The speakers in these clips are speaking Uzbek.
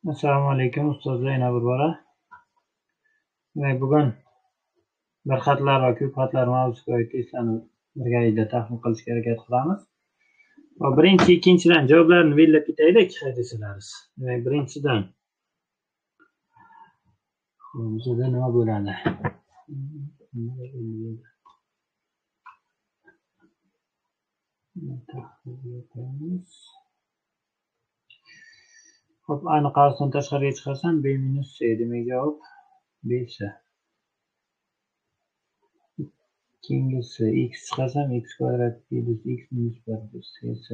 Assalomu alaykum ustozlar, yana bir bora. Demak, bugun bir xatlar va ko'p xatlar mavzusiga oid testlarni birgalikda tahlil qilishga harakat qilamiz. Va birinchi, ikkinchidan javoblarni belgilab ketaylik, desalarsiz. Demak, birinchidan bizda nima bo'ladi? Xo'p, aniq qavsdan tashqariga chiqarsam b minus c, demak javob b c. Keyingisi x chiqarsam x kvadrat plus x minus 1 c.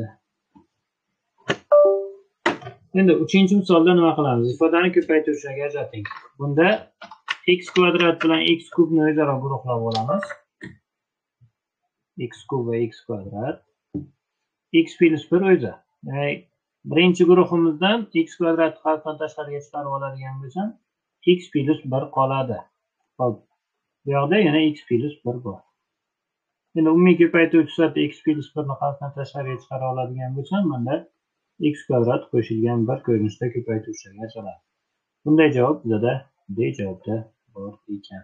Endi uchinchi misolda nima qilamiz? Ifodani ko'paytirishga ajrating. Bunda x kvadrat bilan x kubni o'zaro guruhlab olamiz. X kub va x kvadrat. X plus 1 o'zi. Demak, birinchi guruhimizdan x kvadrat qavsdan tashqariga chiqarib oladigan bo'lsam, x plus 1 qoladi. Xo'p, bu yoqda yana x plus 1 bor. Endi umumiy ko'paytiruvchi sifatida x plus 1 ni qavsdan tashqariga chiqara oladigan bo'lsam, bunda x kvadrat qo'shilgan bir ko'rinishda ko'paytiruvchilarga ajraladi. Bunday javob bizda D javobda bor ekan.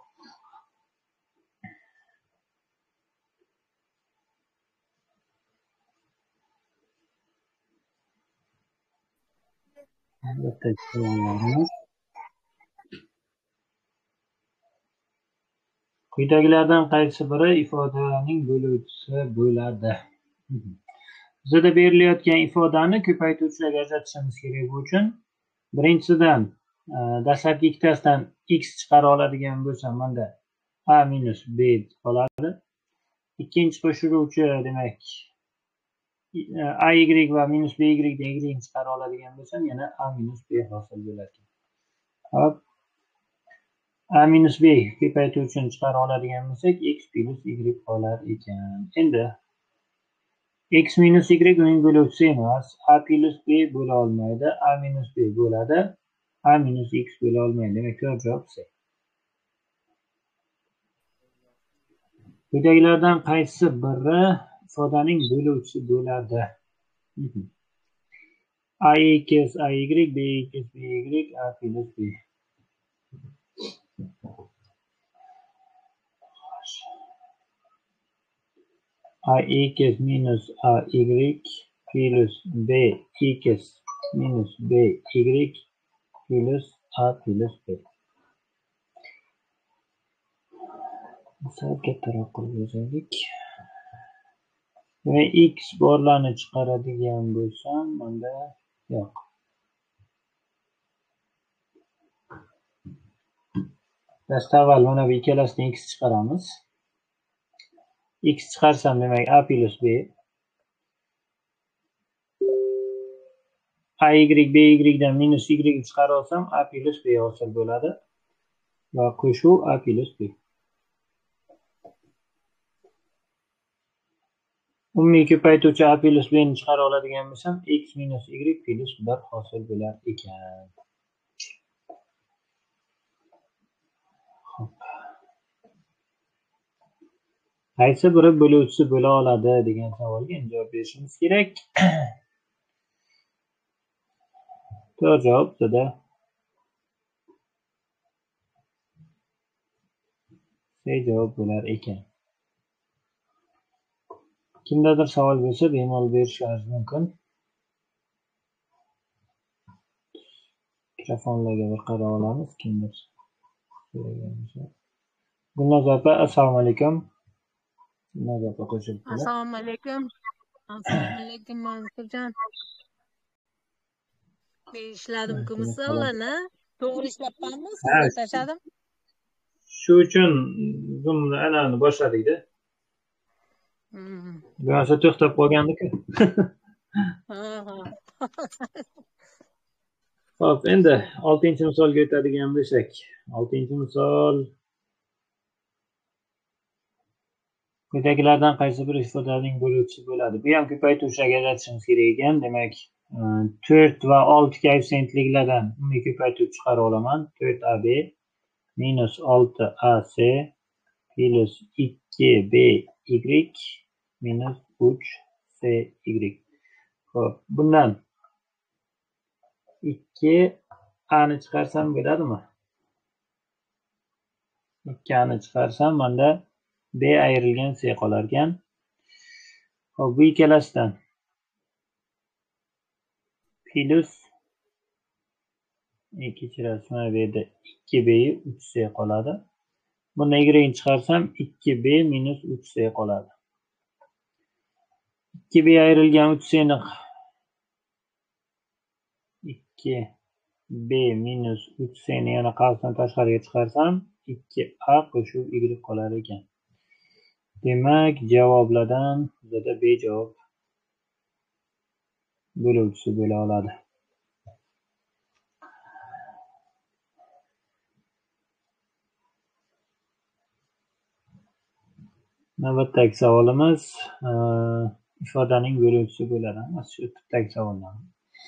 Quyidagilardan qaysi biri ifodaning bo'luvchisi bo'ladi? Bizda berilayotgan ifodani ko'paytiruvchilarga ajratishimiz kerak bu uchun birinchisidan dastlabki ikkitasidan x chiqara oladigan bo'lsam, bunda a minus b qoladi. Ikkinchi qo'shiluvchi demak a y va minus b y dan y chiqara oladigan bo'lsam, yana a minus b hosil bo'ladi. Hop, a minus b ko'paytiruvchini chiqara oladigan bo'lsak, x plus y qolar ekan. Endi x minus y uning bo'luvchisi emas. A plus b bo'la olmaydi. A minus b bo'ladi. A minus x bo'la olmaydi. Demak, to'g'ri javob C. Quyidagilardan qaysi biri ifodaning bo'luvchisi bo'ladi? A equals a y, b equals b y, a plus b. A equals minus a y plus b equals minus b y plus a plus b. Sal kattaroq qilib yozaylik. Demak, x borlarni chiqaradigan bo'lsam, bunda yo'q. Dastavval mana bu ikkalasidan x chiqaramiz. X chiqarsam, demak, a plus b. A y b y dan minus y chiqarib olsam, a plus b hosil bo'ladi. Va qo'shuv a plus b. Umumiy ko'paytiruvchi a plus b ni chiqara oladigan bo'lsam, x minus y plus 1 hosil bo'lar ekan. Qaysi biri bo'luvchisi bo'la oladi degan savolga javob berishimiz kerak. To'g'ri javob bizda C javob bo'lar ekan. Kimdadir savol bo'lsa, bemalol berishingiz mumkin. Mikrofonlarga bir qarab olamiz. Kimdir so'ragan bo'lsa. Gulnoz opa, assalomu alaykum. Gulnoz opa qo'shilib keldi. Assalomu alaykum. Assalomu alaykum Mansurjon. Ishladim-ku misollarni. To'g'ri ishlabmanmi? Sizga tashladim. Shu uchun Zoomni anani boshladik-da. Bo'lmasa to'xtab qolgandik-ku. Xo'p, endi 6-misolga o'tadigan bo'lsak, 6-misol quyidagilardan qaysi biri ifodaning bo'luvchisi bo'ladi? Bu ham ko'paytiruvchilarga ajratishimiz kerak ekan. Demak, 4 va 6 koeffitsiyentliklardan umumiy ko'paytiruvchi chiqarib olaman. 4ab minus 6ac plus 2by minus 3cy. Xo'p, bundan 2 ani chiqarsam bo'ladimi? 2 ani chiqarsam menda b ayrilgan c qolar ekan. Hop, bu ikkalasidan plus kechirasiz, mana bu yerda 2b 3c qoladi. Buni y chiqarsam 2b minus 3c qoladi. 2b ayrilgan 3c ni 2b minus 3c ni yana qavsdan tashqariga chiqarsam 2a qo'shib y qolar ekan. Demak, javoblardan bizda b javob bo'luvchisi bo'la oladi. Navbatdagi savolimiz ifodaning bo'luvchisi bo'ladi. Shu tipdagi savollar.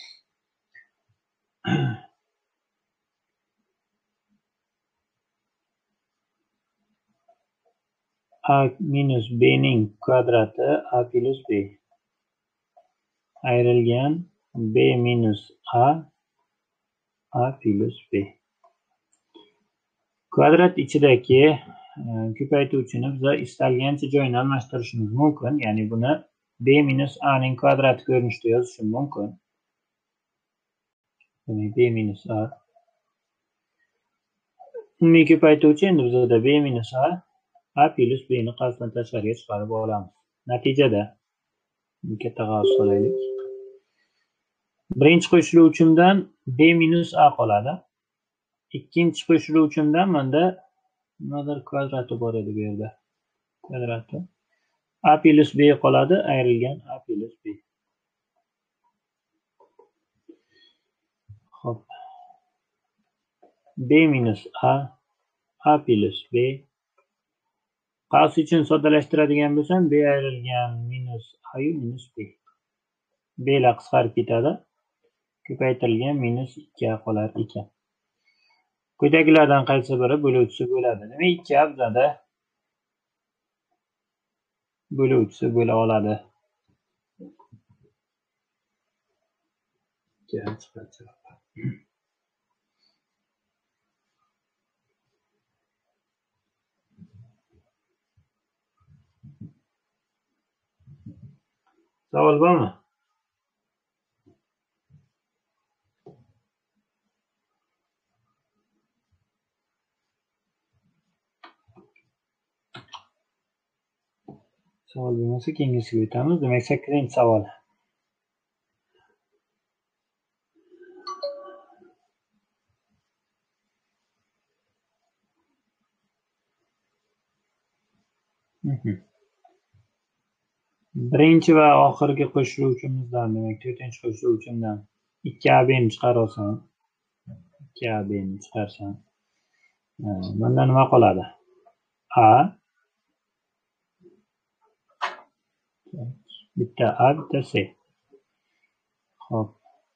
A minus b ning kvadrati a plus b ayrilgan b minus a plus b. Kvadrat ichidagi ko'paytuvchini biz istalgancha joyini almashtirishimiz mumkin. Ya'ni buni b minus a ning kvadrati ko'rinishida yozishim mumkin. Demak, b minus a. Umumiy ko'paytuvchi endi bizda b minus a plus b ni qasddan tashqariga chiqarib olamiz. Natijada katta qavs qo'yaylik. Birinchi qo'shiluvchimdan b minus a qoladi. Ikkinchi qo'shiluvchimdan menda nimadir kvadrati bor edi bu yerda. Kvadrati a plus b qoladi, ayrilgan a plus b. Xo'p. b minus a plus b. Qavs uchun soddalashtiradigan bo'lsam, b ayrilgan minus a minus b. b lar qisqarib ketadi. Ko'paytirilgan minus 2a qolar ekan. Quyidagilardan qaysi biri bo'luvchisi bo'ladi? Demak, 2a bizda bo'luvchisi bo'la oladi. Savol bormi? Savol bo'lmasa, keyingisiga o'tamiz. Demak, 8-savol. Birinchi va oxirgi qo'shiluvchimizdan, demak, 4-chi qo'shiluvchimdan 2ab ni chiqarib olsam, 2ab ni chiqarsam, bunda nima qoladi? A bitta a, bitta c. Xo'p.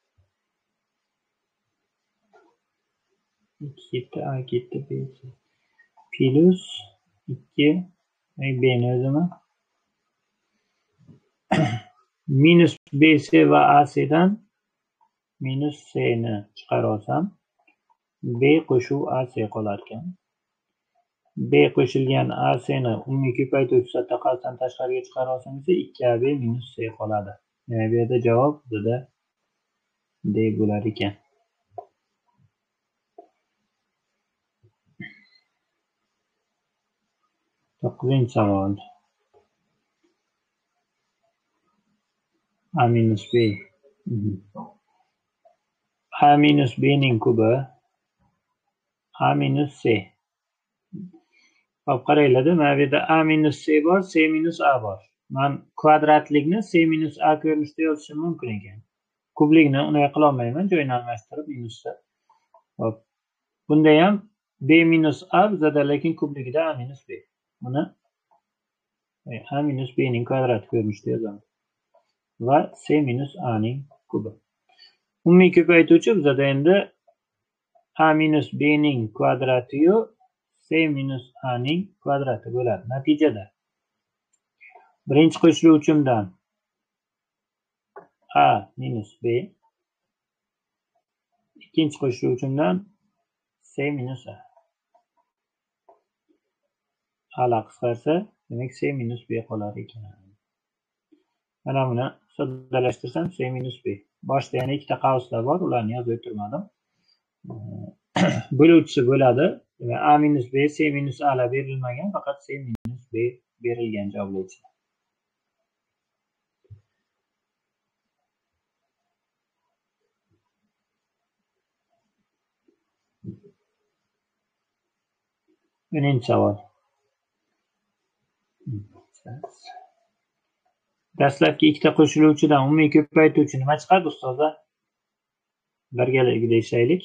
2 ketdi, a ketdi, b plus 2 b ni o'zimi minus bc va ac dan minus c ni chiqarib olsam, b qo'shuv ac qolar ekan. b qo'shilgan ac ni umumiy ko'paytuvchi sifatida qasddan tashqariga chiqarib olsam esa 2ab minus c qoladi. Demak, bu yerda javob bizda d bo'lar ekan. To'qqizinchi savol. A minus b. A minus b ning kubi a minus c. Hop, qaranglar, mana bu yerda a minus c bor, c minus a bor. Men kvadratlikni c minus a ko'rinishida yozishim mumkin ekan. Kublikni unday qila olmayman, joyini almashtirib minusda. Hop. Bunda ham b minus a bizda, lekin kubligida a minus b. Buni a minus b ning kvadrati ko'rinishida yozamiz. Va c minus a ning kubi. Umumiy ko'paytuvchi bizda endi a minus b ning kvadrati yu c minus a ning kvadrati bo'ladi. Natijada birinchi qo'shiluvchimdan a minus b ikkinchi qo'shiluvchimdan C minus A. A qisqarsa, demak C minus B qolar ekan. Mana buni soddalashtirsam C minus B. Boshda yana ikkita qauslar bor, ularni yozib o'tirmadim. Bo'luvchisi bo'ladi. Demak, A minus B, C minus A lar berilmagan, faqat C minus B berilgan javoblovchi. Birinchi savol. Dastlabki ikkita qo'shiluvchidan umumiy ko'paytuvchi nima chiqadi ustozlar? Birgalikda ishlaylik.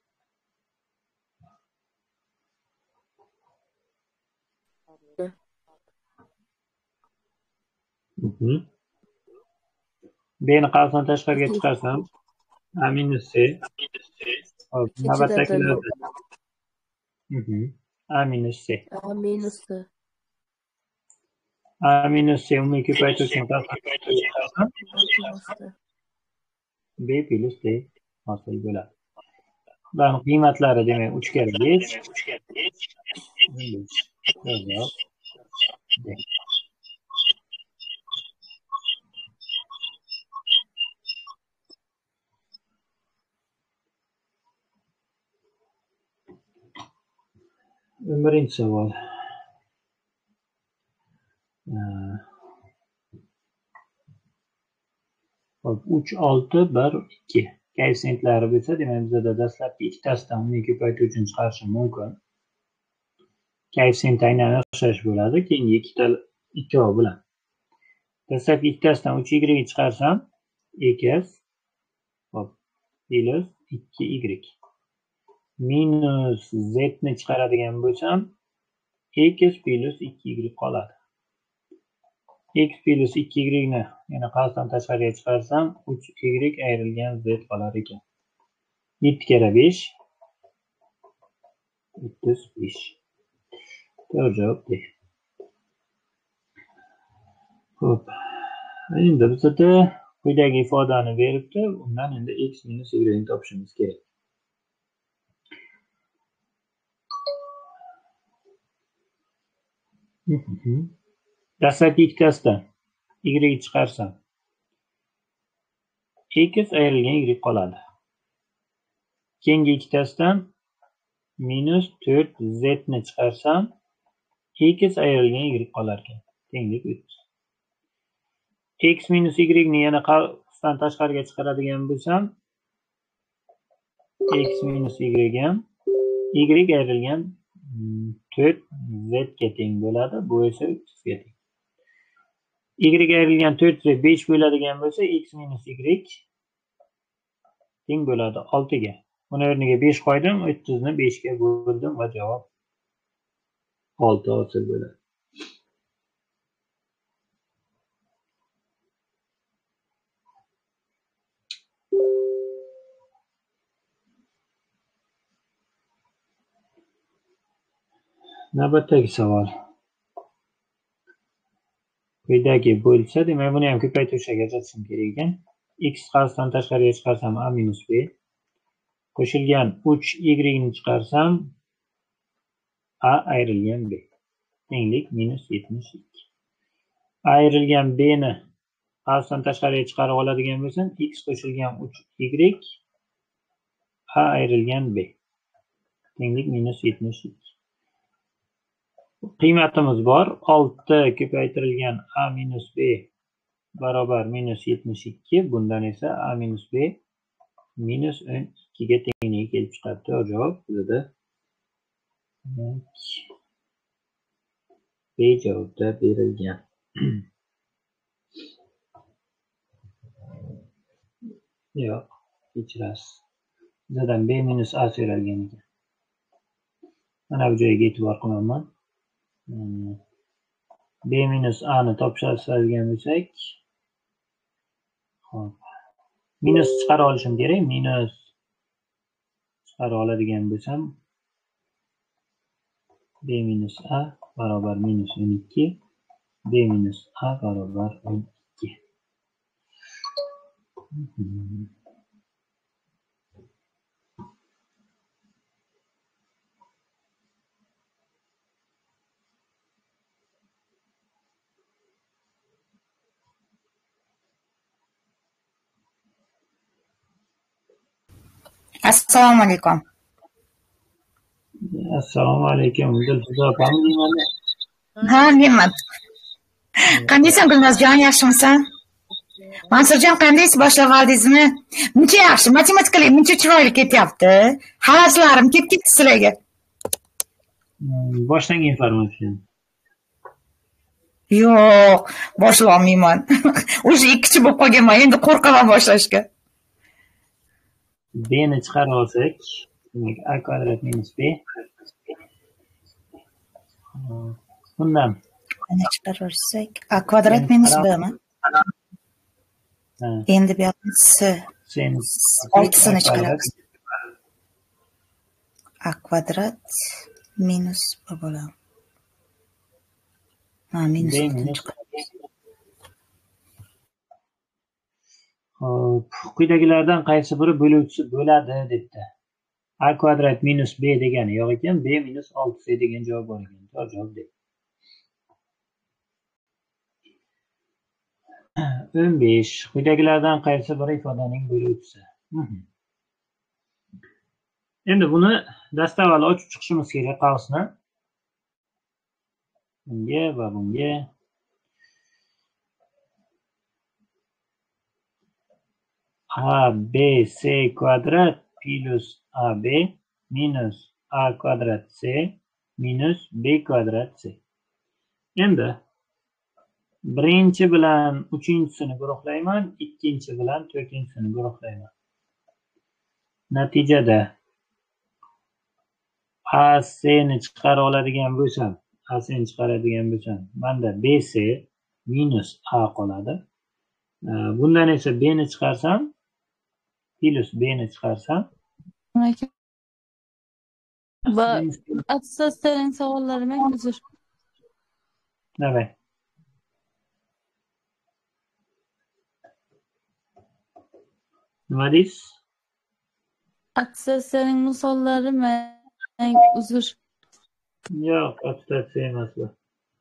B'ni qarsdan tashqariga chiqarsam A minus C. Hop, navbatdagilarda A minus C. A minus C. A minus C umumiy ko'paytuvchini qarsdan B plus D hosil bo'ladi. Bularning qiymatlari demak 3 kere 5. Birinchi savol. Hop, 3, 6, 1, 2. Koeffitsentlari bo'lsa, demak bizda dastlabki ikkitasidan umumiy ko'paytuvchini chiqarishim mumkin. Koeffitsient aynan o'xshash bo'ladi, keyingi ikkovi bilan. Dastlabki ikkitasidan 3y ni chiqarsam, x hop, plus 2y. Minus z ni chiqaradigan bo'lsam, x plus 2y qoladi. X plus 2y ni yana qarsdan tashqariga chiqarsam 3y ayrilgan z qolar ekan. 7 kere 5 35. To'g'ri javob D. Xo'p. Endi bizda quyidagi ifodani beribdi, undan endi x minus y ni topishimiz kerak. Dastlabki ikkitasidan y chiqarsam x ayrilgan y qoladi. Keyingi ikkitasidan minus 4z ni chiqarsam x ayrilgan y qolar ekan. Tenglik 3. X minus y ni yana qarsdan tashqariga chiqaradigan bo'lsam x minus y ham y ayrilgan 4z ga teng bo'ladi. Bu esa 3 ga teng. Y ayrilgan 4z 5 bo'ladigan bo'lsa, x minus y teng bo'ladi 6 ga. Buni o'rniga 5 qo'ydim, 30 ni 5 ga bo'ldim va javob 6 hosil bo'ladi. Navbatdagi savol. Quyidagi bo'lsa, demak buni ham ko'paytuvchiga ajratishim kerak ekan. X qarsdan tashqariga chiqarsam A minus B. Qo'shilgan 3y ni chiqarsam A ayrilgan B. Tenglik minus 72. Ayrilgan B ni qarsdan tashqariga chiqarib oladigan bo'lsam, x qo'shilgan 3y A ayrilgan B. Tenglik minus 72. Qiymatimiz bor. 6 ko'paytirilgan A minus B barobar minus 72. Bundan esa A minus B minus 12 ga tengligi kelib chiqadi. To'g'ri javob bizda B javobda berilgan. Yo'q, kechirasiz. Bizdan B minus A so'ralgan ekan. Mana bu joyga e'tibor qilaman. B minus A ni topishadigan bo'lsak, hop. Minus chiqara olishim kerak. Minus chiqara oladigan bo'lsam, B minus A barobar minus 12. B minus A barobar 12. Assalomu alaykum. Assalomu alaykum. Dilfuza opam deyman. Ha, menman. Qandaysan Gulnozjon, yaxshimisan? Mansurjon, qandaysiz? Boshlab oldingizmi? Muncha yaxshi, matematikali muncha chiroyli ketyapti. Havaslarim ketdi sizlarga. Boshlang informatsiyani. Yo'q, boshlolmayman. O'sha ikkichi bo'lib qolganman, endi qo'rqaman boshlashga. B ni chiqarib olsak, demak a kvadrat minus b. Bundan Qani chiqarib olsak, a kvadrat minus b mi? Endi bu yoqni s. 6sini chiqaramiz. A kvadrat minus b bo'ladi. Ha, minus chiqaramiz. Xo'p, quyidagilardan qaysi biri bo'luvchisi bo'ladi debdi. A kvadrat minus b degani yo'q ekan, b minus 6c degan javob bor ekan. To'g'ri javob deydi. 15. Quyidagilardan qaysi biri ifodaning bo'luvchisi? Endi buni dastavval ochib chiqishimiz kerak qavsni. Bunga va bunga. A b c kvadrat plus a b minus a kvadrat c minus b kvadrat c. Endi birinchi bilan uchinchisini guruhlayman, ikkinchi bilan to'rtinchisini guruhlayman. Natijada a c ni chiqarib oladigan bo'lsam, a c ni chiqaradigan bo'lsam, menda b c minus a qoladi. Bundan esa b ni chiqarsam, plus b ni chiqarsam, Attestatsiyaning savollari men uzr. Nima? Nima deysiz? Attestatsiyaning misollari men uzr. Yo'q, attestatsiya emas bu.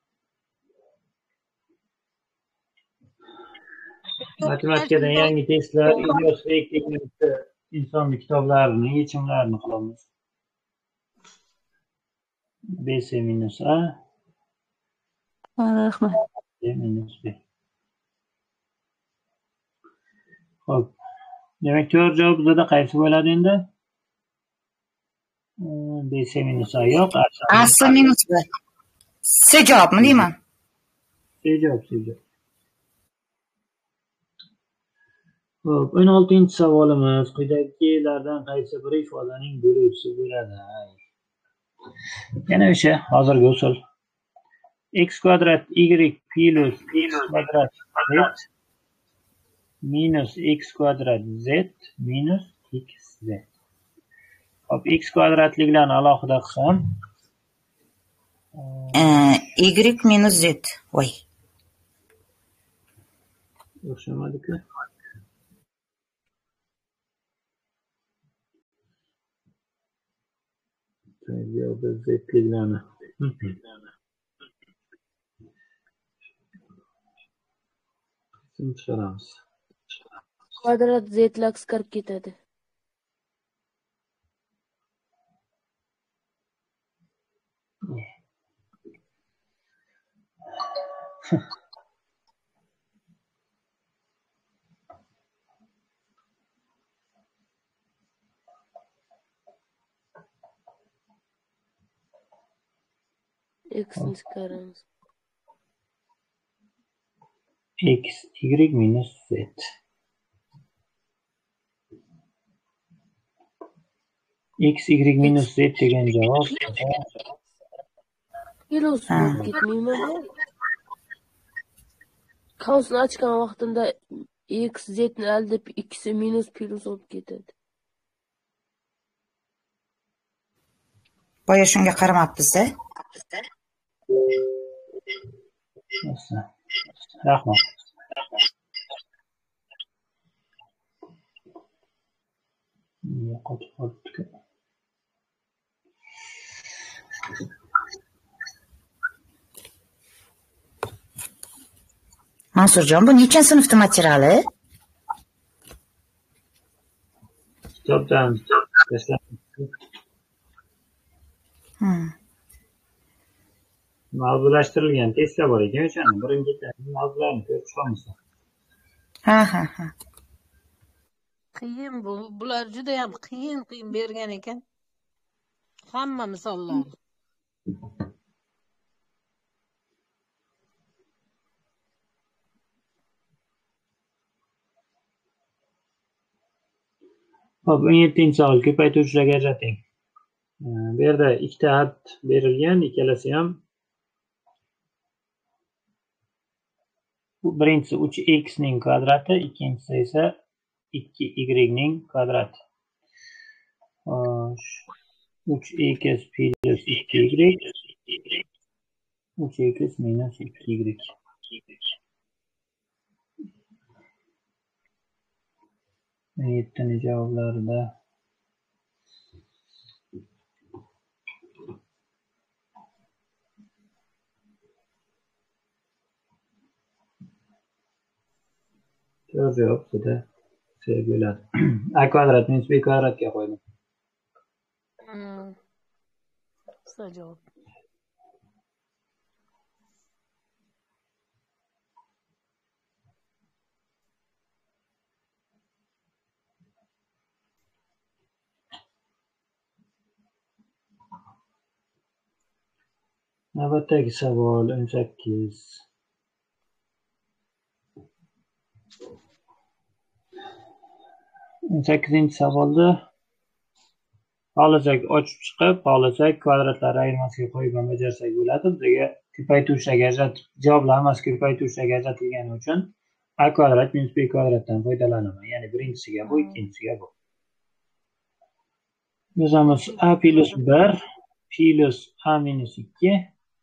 Matematikadan yangi testlar, insonni kitoblarini, yechimlarini qilamiz. BC minus A. Rahmat. B minus B. Xo'p. Demak, to'g'ri javob bizda qaysi bo'ladi endi? BC minus A yo'q. A minus B. C javobmi deyman? C javob. Xo'p, 16-chi savolimiz. Quyidagilardan qaysi biri ifodaning bo'luvchisi bo'ladi? Yana o'sha hozirgi usul. X kvadrat y plus x kvadrat z minus x kvadrat z minus xz. Hop, x kvadratliklarni alohida qilsam, y minus z. Voy. o'xshamadi-ku. Yo'q, z-liklarni. Chiqaramiz. Kvadrat z qisqarib ketadi. X'ni chiqaramiz. X, y minus z. X, y minus z degan javob. Ilo'siz ketmayman. Qavsni ochgan vaqtimda x, z ni aldab ikkisi minus plus olib ketadi. Boya shunga qaramabmiz-da. Rahmat. Yo'qotib qolibdi-ku. Mansurjon, bu nechanchi sinfda materiali? Kitobdan Mavzulashtirilgan testlar bor ekan o'shani birinchi mavzularni ko'rib chiqolmasa. Ha. Qiyin bular judayam qiyin bergan ekan. Hamma misollar. Hop, 17-chi savol ko'paytiruvchilarga ajrating. Bu yerda ikkita xat berilgan, ikkalasi ham birinchisi 3x ning kvadrati, ikkinchisi esa 2y ning kvadrati. 3x plus 2y 3x minus 2y. Yettining javoblarida to'rt javob juda C bo'ladi. A kvadrat minus b kvadratga qo'ydim. Qisqa javob. Navbatdagi savol 18. Sakkizinchi savolda xohlasak ochib chiqib, xohlasak kvadratlar ayirmasiga qo'yib ham bajarsak bo'ladi. Bizga ko'paytiruvchilarga ajratib, javoblar hammasi ko'paytiruvchilarga ajratilgani uchun a kvadrat minus b kvadratdan foydalanaman. Ya'ni birinchisiga bu, ikkinchisiga bu. Yozamiz a plus 1 plus a minus 2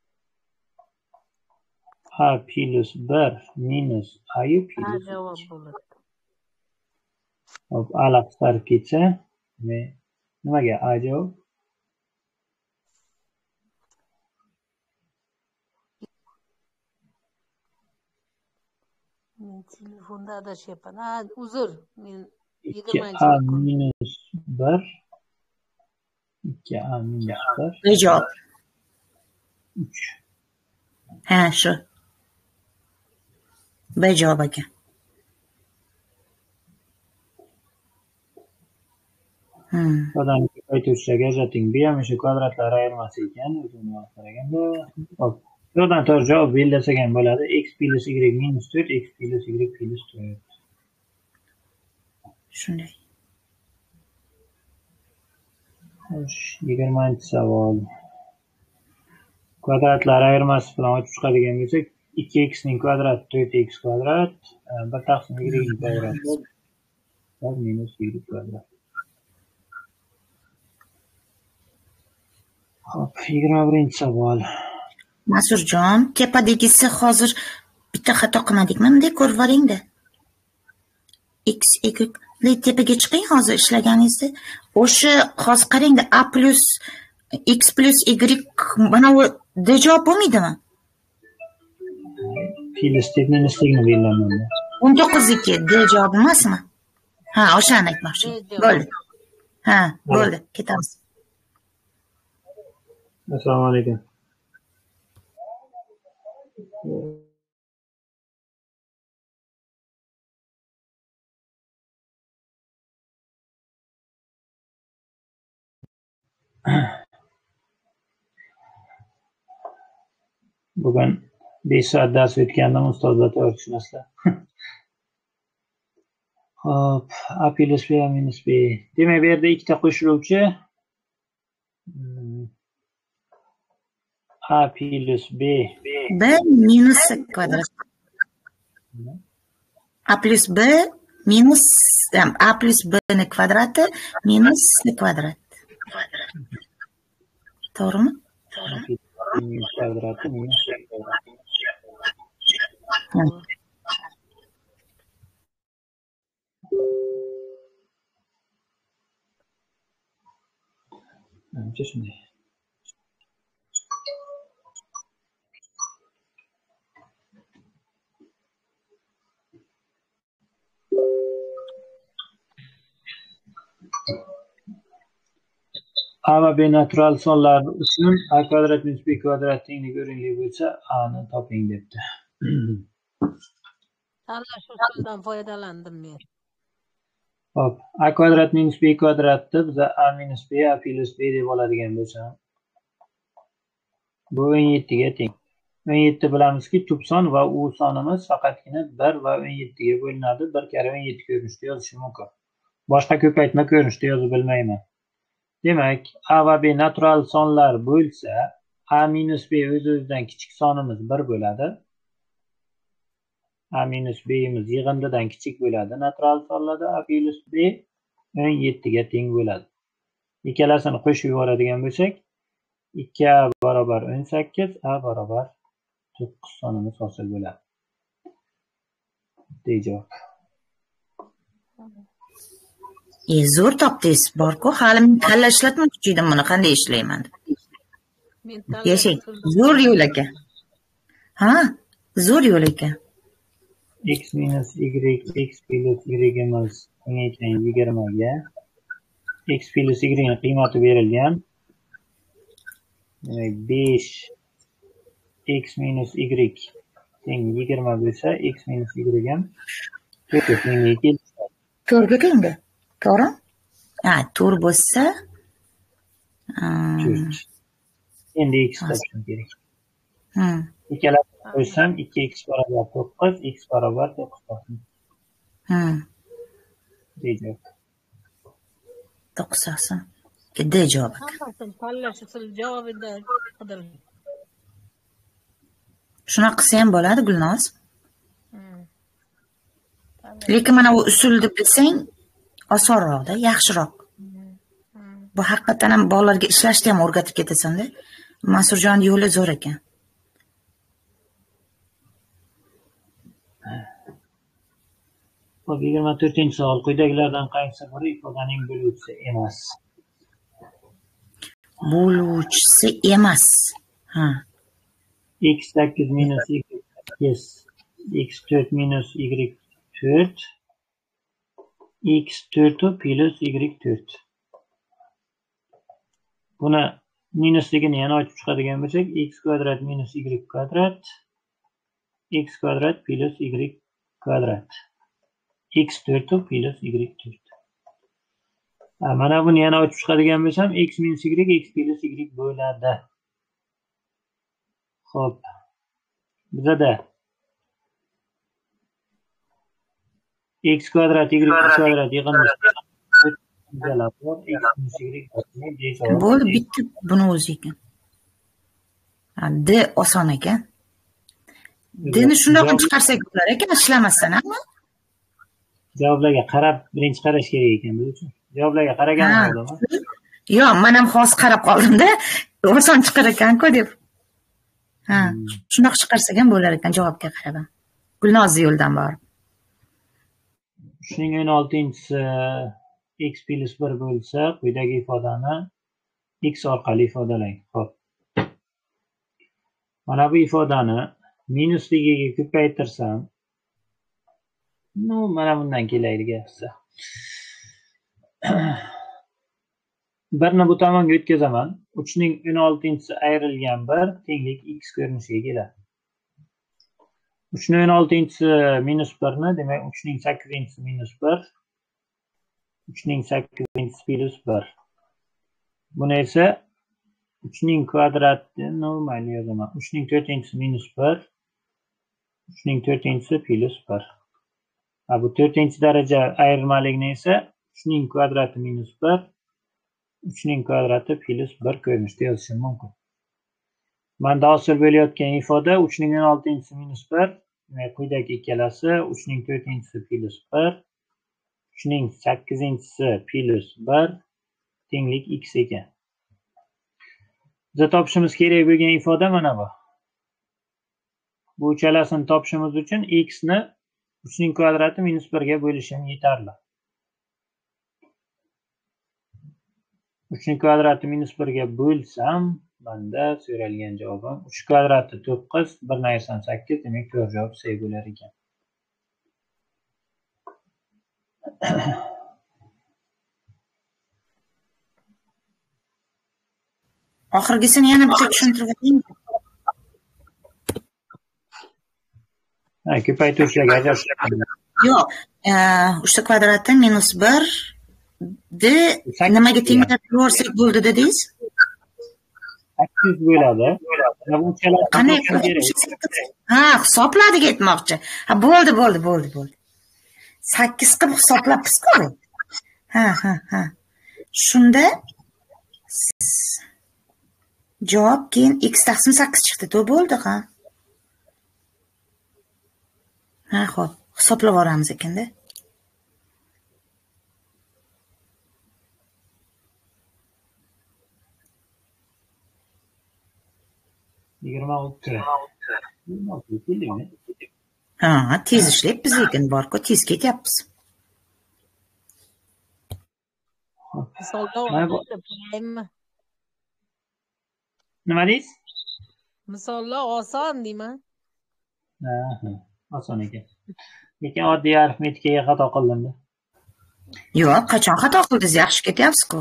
a plus 1 minus a plus 2. Javob bo'ladi. Hop, a qisqarib ketsa, nimaga a javob? Men telefonda adashyapman. Uzr. Men 2a minus 1 2a minus 1 Ne javob? 3. Ha, shu. B javob ekan. Odam ko'paytiruvchilarga ajrating. Bu ham o'sha kvadratlar ayirmasi ekan, o'zini olib qaraganda. Hop, yo'qdan to'g'ri javob belgilasak ham bo'ladi. X plus y minus 4, x plus y plus 4. Shunday. Xo'sh, 20-chi savol. Kvadratlar ayirmasi bilan ochib chiqadigan bo'lsak, 2x ning kvadrati 4x kvadrat, 1 taqsim y ning kvadrati 1 minus y kvadrat. Hop, 21-chi savol. Masurjon, tepadagisi hozir bitta xato qilmadikmi? Bunday ko'rib oling-da. X, y tepaga chiqing hozir ishlaganingizda. O'sha hozir qarang-da, a plus x plus y mana bu d javob bo'lmaydimi? Plus tepnanisligini belgilamayman. 19 d javob emasmi? Ha, o'shani aytmoqchi. Bo'ldi. Ha, bo'ldi. Ketamiz. Assalomu alaykum. Bugun 5 soat dars o'tgandim, ustozlar to'g'ri tushunasizlar. Hop, a plus b minus b. Demak, bu yerda ikkita qo'shiluvchi a plus b minus kvadrat. A plus b minus a plus b ni kvadrati minus c kvadrat. To'g'rimi? Kvadrati minus c kvadrat. Ancha shunday. A va B natural sonlar uchun A kvadrat minus B kvadrat tenglik o'rinli bo'lsa A'ni toping debdi. Tanlash usulidan foydalandim men. Hop, A kvadrat minus B kvadratni biza A minus B, A plus B deb oladigan bo'lsam, bu 17 ga teng. 17 bilamizki, tub son va u sonimiz faqatgina 1 va 17 ga bo'linadi. 1 kare 17 ko'rinishda yozishim mumkin. Boshqa ko'paytma ko'rinishda yozib bilmayman. Demak, A va B natural sonlar bo'lsa, A minus B o'z-o'zidan kichik sonimiz 1 bo'ladi. A minus B'imiz yig'indidan kichik bo'ladi. Natural sonlarda A plus B 17 ga teng bo'ladi. Ikkalasini qo'shib yuboradigan bo'lsak, 2A barobar 18, A barobar 9 sonimiz hosil bo'ladi. Javob. Zo'r topdingiz. Bor-ku, hali men kalla ishlatmoqchi edim buni qanday ishlayman deb. Men Yashang. Zo'r yo'l ekan. Ha, zo'r yo'l ekan. X minus Y, X plus Y'imiz teng ekan 20 ga. X plus Y ning qiymati berilgan. Demak, 5 X minus Y teng 20 bo'lsa, X minus Y ham 4 ga teng keladi. 4 ga tengmi? To'g'ri? Ha, 4 bo'lsa, 4. Endi X topishim kerak. Hmm. Ikkalasini qo'shsam 2x barobar 9, x barobar 9 topdim. Javob. 9 D javob. Hammasini tanlash usuli javobida qidiring. Shunaqa qilsa ham bo'ladi, Gulnoz. Lekin mana bu usulni bilsang, osonroqda, yaxshiroq. Bu haqiqatan ham bolalarga ishlashni ham o'rgatib ketasan-da. Mansurjon yo'li zo'r ekan. Hop, 24-savol. Quyidagilardan qaysi biri ifodaning bo'luvchisi emas? Bo'luvchisi emas. Ha. X8 minus Y8, X4 minus Y4, X4 plus Y4. Buni minusligini yana ochib chiqadigan bo'lsak, X kvadrat minus Y kvadrat, X kvadrat plus Y kvadrat. X4 plus Y4. Mana buni yana ochib chiqadigan bo'lsam, X minus Y, X plus Y bo'ladi. Xo'p. Bizada X kvadrat, Y kvadrat yig'indisi bo'ldi, bitta buni o'zi ekan. D oson ekan. Dni shundoq chiqarsak bo'lar ekan, ishlamasdan ham. Javoblarga qarab, birinchi qarash kerak ekan bu uchun. Javoblarga qaraganim bo'ldimi? Yo'q, men ham hozir qarab qoldim-da. Oson chiqar ekan-ku deb. Ha, shundoq chiqarsak ham bo'lar ekan javobga qarab. Gulnoz yo'ldan borib. Shuning 16-si x plus 1 bo'lsa, quyidagi ifodani x orqali ifodalang. Xo'p. Mana bu ifodani minusligiga ko'paytirsam, mana bundan kelaydi gapsa. 1 ni bu tomonga o'tkazaman. 3 ning 16-si ayrilgan 1 tenglik x ko'rinishiga keladi. 3 ning 16-si minus 1 ni, demak 3 ning 8-si minus 1, 3 ning 8-si plus 1. Buni esa 3 ning kvadrati mayli yozaman. 3 ning 4-si minus 1, 3 ning 4-si plus 1. Bu 4-daraja ayirmalikni esa 3 ning kvadrati minus 1, 3 ning kvadrati plus 1 ko'rinishda yozishim mumkin. Manda hosil bo'layotgan ifoda 3 ning 16-si minus 1, demak quyidagi ikkalasi 3 ning 4-si plus 1, 3 ning 8-si plus 1 tenglik x ekan. Biz topishimiz kerak bo'lgan ifoda mana bu. Bu uchalasini topishimiz uchun x ni 3 ning kvadrati minus 1 ga bo'lishim yetarli. 3 ning kvadrati minus 1 ga bo'lsam, banda so'ralgan javobim 3 kvadrati 9, 1 ni ayrsam 8, demak to'g'ri javob C bo'lar ekan. Oxirgisini yana bitta tushuntirib o'ting. Ko'paytirishlarga ajratishgan. Yo'q, uchta kvadratda minus 1 nimaga tenglab yuborsak bo'ldi dedingiz? 8 bo'ladi. Qanday qilib? Ha, hisobladik aytmoqchi. Ha, bo'ldi. 8 qilib hisoblabsiz-ku. Ha. Shunda javob keyin x taqsim 8 chiqdi. To'g'ri bo'ldi, ha? Ha, xo'p. Hisoblab olamiz ekanda. Ha, tez ishlayapmiz lekin bor-ku, tez ketyapmiz. Nima deysiz? Misollar oson deyman. Oson ekan. Lekin oddiy arifmetikaga xato qildim-da. Yo'q, qachon xato qildingiz? Yaxshi ketyapsiz-ku.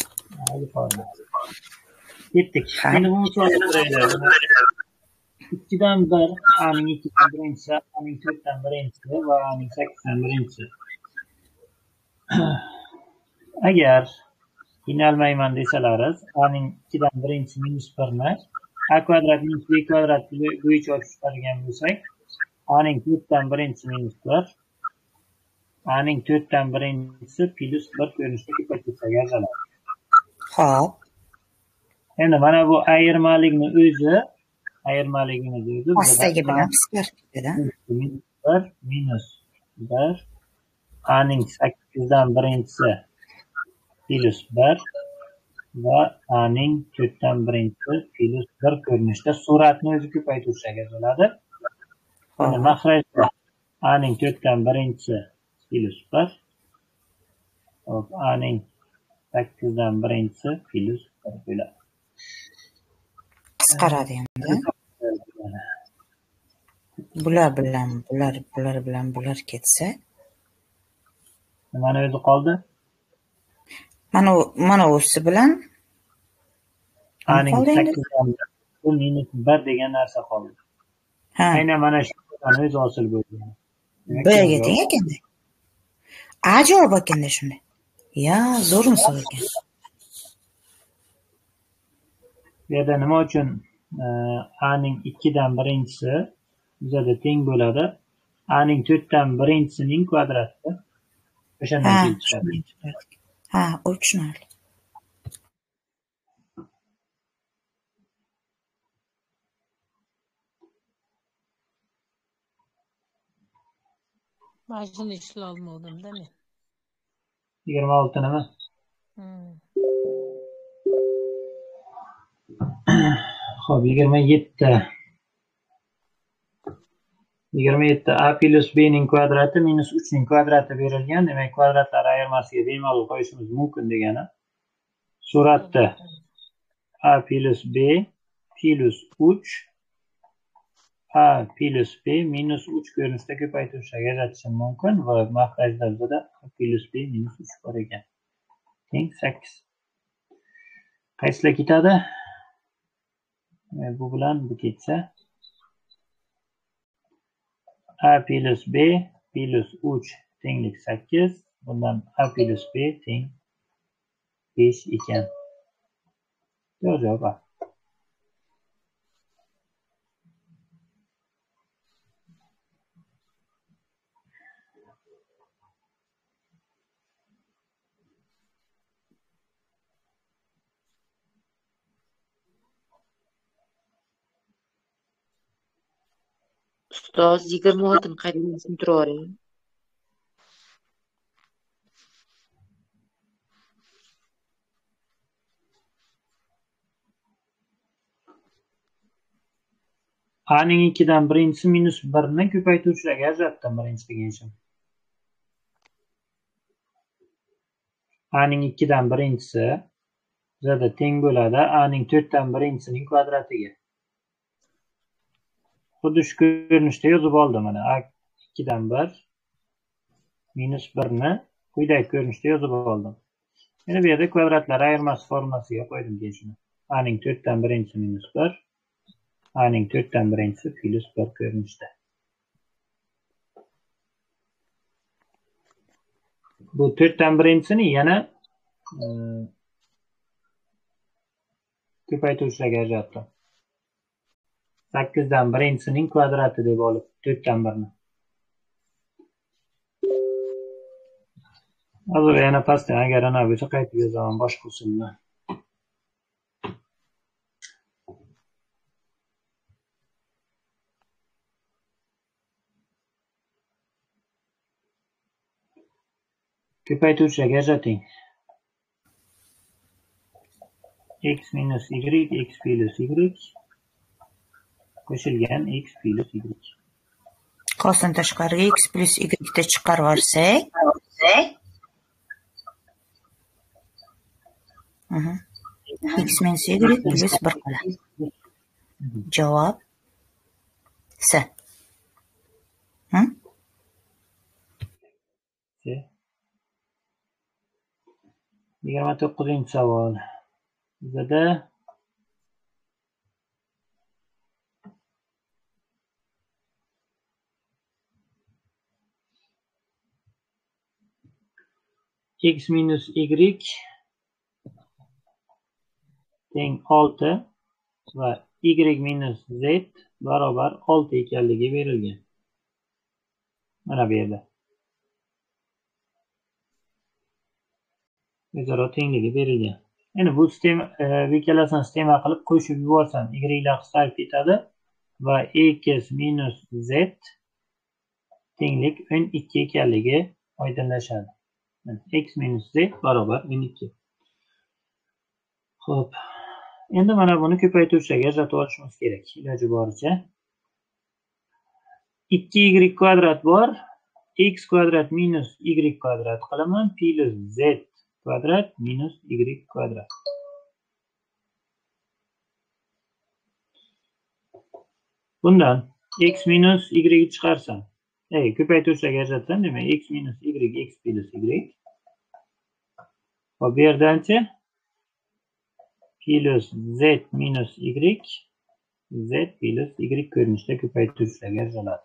Ketdik. Endi bu misolni qaraylik. 2dan 1, A'ning 2dan birinchisi, A'ning 4dan birinchisi va A'ning 8dan birinchisi. Agar qiynalmayman desalaringiz, A'ning 2dan birinchisi minus 1 ni A kvadrat minus B kvadrat bo'yicha olib chiqargan bo'lsak, A'ning 4dan birinchisi minus 1, A'ning 4dan birinchisi plus 1 ko'rinishda ko'paytirishga ajraladi. Xo'p. Endi mana bu ayirmalikni o'zi Ostagi bilan qisqartiradi. minus 1 A'ning 8dan birinchisi plus 1 va A'ning 4dan birinchisi plus 1 ko'rinishda suratni o'zi ko'paytirishga bo'ladi. Mana mahrajda A'ning 4dan birinchisi plus 1 hop A'ning 8dan birinchisi plus 1 bo'ladi. Qisqaradi endi. Bular bilan bular ketsa, nimani o'zi qoldi? Mana o'si bilan A'ning 8dan bu minus 1 degan narsa qoldi. Ha. Aynan mana shu o'zi hosil bo'lgan. Bga teng ekanda. A javob ekanda shunda. Ya, zo'r misol ekan. Bu yerda nima uchun A'ning 2dan birinchisi bizada teng bo'ladi? A'ning 4dan birinchisining kvadrati. O'shandan kelib chiqadi. Ha, u tushunarli. Mana shuni ishlay olmadim-da men. 26 nima? Xo'p, 27 A plus B ning kvadrati minus 3 ning kvadrati berilgan. Demak, kvadratlar ayirmasiga bemalol qo'yishimiz mumkin degani. Suratda A plus B plus 3 A plus B minus 3 ko'rinishda ko'paytirishga ajratishim mumkin va mahrajda bizada A plus B minus 3 bor ekan. Teng 8. Qaysilar ketadi? Bu bilan bu ketsa A plus B plus 3 tenglik 8. Bundan A plus B teng 5 ekan. Javob A. Ustoz 26 qaytadan tushuntirib yuboring. A'ning 2dan birinchisi minus 1 ni ko'paytirishlarga ajratdim birinchi degan ishim. A'ning 2dan birinchisi bizada teng bo'ladi A'ning 4dan birinchisining kvadratiga. Xuddi shu ko'rinishda yozib oldim mana. A 2dan 1 minus 1 ni quyidagi ko'rinishda yozib oldim. Yana bu yerda kvadratlar ayirmasi formulasiga qo'ydim keyin shuni. A'ning 4dan birinchisi minus 1. A'ning 4dan birinchisi plus 1 ko'rinishda. Bu 4dan birinchisini yana ko'paytirishlarga ajratdim. 8dan birinchisining kvadrati deb olib 4dan 1ni. Hozir yana pastdan agar ana bo'lsa qaytib yozaman boshqa usul bilan. Ko'paytirishlarga ajrating. X minus y, x plus y qo'shilgan x plus y. Qolsin tashqariga x plus y da chiqarib yuborsak, x minus y plus 1 qoladi. Javob S. 29-savol. Bizda x minus y teng 6 va y minus z barobar 6 ekanligi berilgan. Mana bu yerda. O'zaro tengligi berilgan. Endi bu sistema ikkalasini sistema qilib qo'shib yuborsam, y lar qisqarib ketadi va x minus z tenglik 12 ekanligi oydinlashadi. X minus z barobar 12. Xo'p. Endi mana buni ko'paytirishlarga ajratib olishimiz kerak. Iloji boricha. 2y kvadrat bor. X kvadrat minus y kvadrat qilaman. Plus z kvadrat minus y kvadrat. Bundan x minus y chiqarsam, ko'paytirishlarga ajratsam, demak x minus y x plus y. Va bu yerdanchi plus z minus y z plus y ko'rinishda ko'paytirishlarga ajraladi.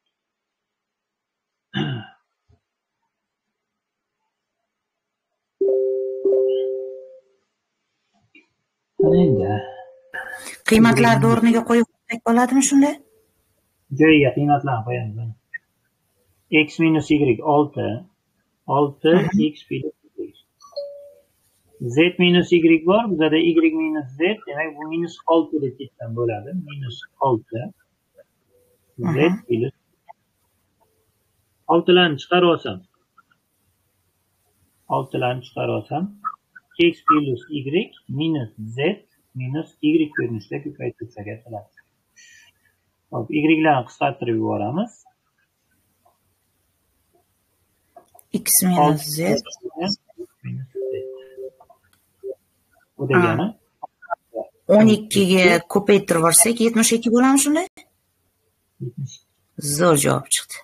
Endi Qiymatlarni o'rniga qo'yib bo'ladimi shunday? Joyiga qiymatlarni qo'yamiz. X minus y 6 x plus y. Z minus y bor, bizda y minus z, demak bu minus 6 deb ketgan bo'ladi. Minus 6 z plus 6 larni chiqarib olsam, x plus y minus z minus y ko'rinishda ko'paytirishlarga ajraladi. Hop, y larni qisqartirib yuboramiz. X minus z bu degani 12 ga ko'paytirib yuborsak 72 bo'ladimi shunday? Zo'r javob chiqdi.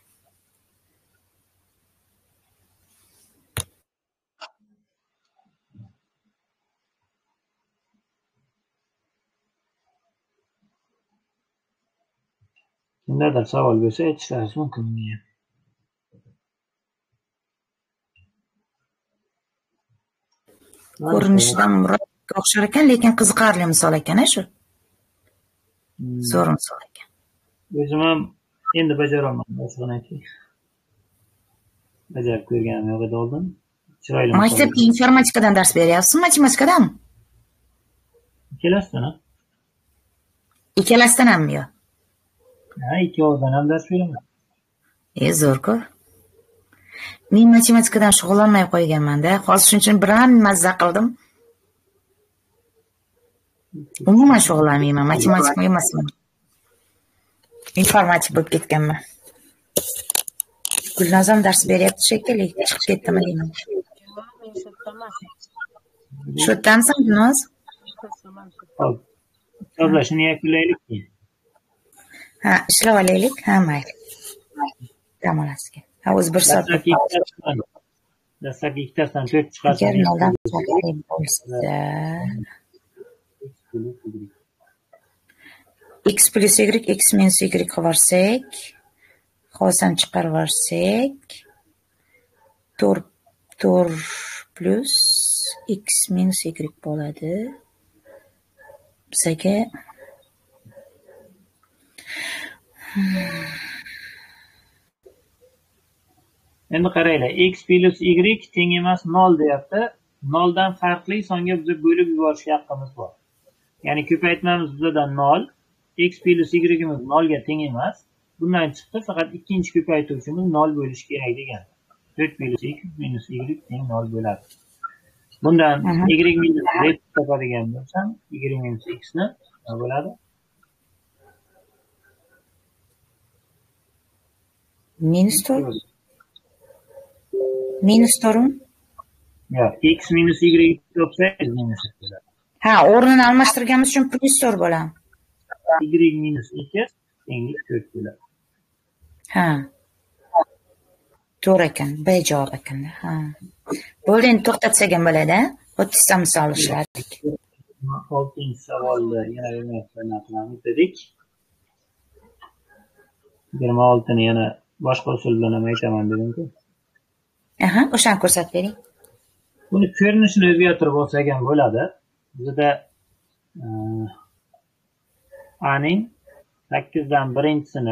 Kimdadir savol bo'lsa aytishlaringiz mumkin menga. Ko'rinishidan Murodga o'xshar ekan, lekin qiziqarli misol ekan shu. Zo'r misol ekan. O'zim ham endi bajaraman, boshqani ayting. Bajarib ko'rganim yo'q edi oldin. Chiroyli. Maktabda informatikadan dars beryapsizmi, matematikadanmi? Ikkalasidan. Ikkalasidan hammi yo'q. Ha, ikkovidan ham dars beraman. Zo'r-ku. Men matematikadan shug'ullanmay qo'yganman-da. Hozir shuning uchun biram mazza qildim. Umuman shug'ullanmayman, matematik emasman. Informatik bo'lib ketganman. Gulnazam dars beryapti shekilli, chiqib ketdimi deyman. Shu yerdansan Gulnoz? Hop. Hisoblashni yakunlaylik. Ha, ishlab olaylik. Ha, mayli. Dam olasiz. Ha, o'zi 1 soat. Dastlabki ikkitasidan 4 chiqarsa. Agar noldan farqli bo'lsa, plus y. X plus y, x minus y qilib yuborsak, hozir chiqarib yuborsak, 4 plus x minus y bo'ladi. Bizga Endi qaranglar, x plus y teng emas 0 deyapti. 0 dan farqli songa biz bo'lib yuborishga haqqimiz bor. Ya'ni ko'paytmamiz bizda 0, x plus y imiz 0 ga teng emas. Bundan chiqdi, faqat ikkinchi ko'paytuvchimiz 0 bo'lishi kerak degan. 4 plus x minus y teng 0 bo'ladi. Bundan y minus z topadigan bo'lsam, y minus x ni nima bo'ladi? minus 4. Minus 4. Yo'q, x minus y topsangiz minus bo'ladi. Ha, o'rnini almashtirganimiz uchun plus 4 bo'ladi. Y minus x tenglik 4 bo'ladi. Ha. To'g'ri ekan, B javob ekanda. Ha. Bo'ldi, endi to'xtatsak ham bo'ladi, 30 ta misol ishladik. 6-savolda yana bir narsa aniqlamiz dedik. 26 ni yana boshqa usul bilan ham aytaman dedim-ku. Aha, o'shani ko'rsatib bering. Buni ko'rinishini o'zgartirib olsak ham bo'ladi. Bizda a ning 8 dan birinchisini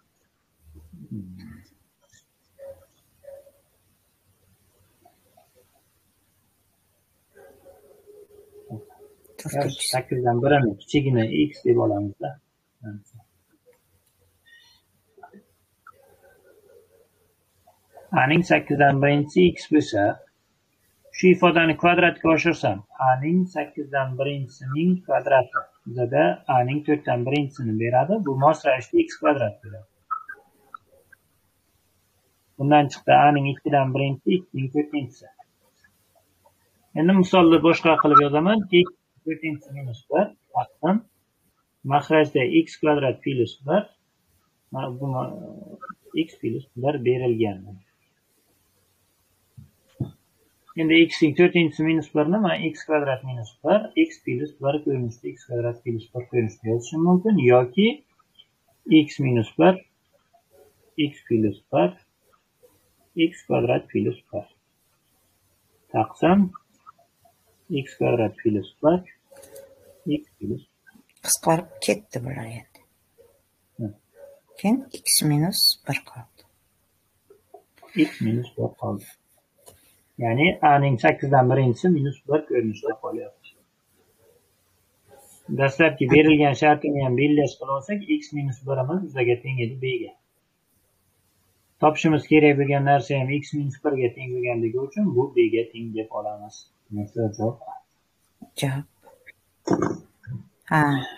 To'xtatib. 8 dan birini kichigini x deb olamizda. A ning 8 dan birinchisi x bo'lsa, shu ifodani kvadratga oshirsam, a ning 8 dan birinchisining kvadrati bizda a ning 4 dan birinchisini beradi. Bu mos ravishda x kvadrat bo'ladi. Bundan chiqdi a ning 2 dan birinchisi x ning 4-inchisi. Endi misolni boshqa qilib yozaman. X 4-inchisi minus 1 taqsim mahrajda x kvadrat plus 1 bu x plus 1 berilgan. Endi x ning 4-inchisi minus 1 nima? X kvadrat minus 1, x plus 1 ko'rinishda x kvadrat plus 1 ko'rinishda yozishim mumkin yoki x minus 1, x plus 1, x kvadrat plus 1 taqsim x kvadrat plus 1, x plus Qisqarib ketdi bular endi. Keyin x minus 1 qoldi. x minus 1 qoldi. Ya'ni a ning 8 dan birinchisi minus 1 ko'rinishda qolyapti. Dastlabki berilgan shartini ham belgilash qilib olsak, x minus 1 imiz bizga teng edi b ga. Topishimiz kerak bo'lgan narsa ham x minus 1 ga teng bo'lganligi uchun bu b ga teng deb olamiz. Javob. Javob. Ha.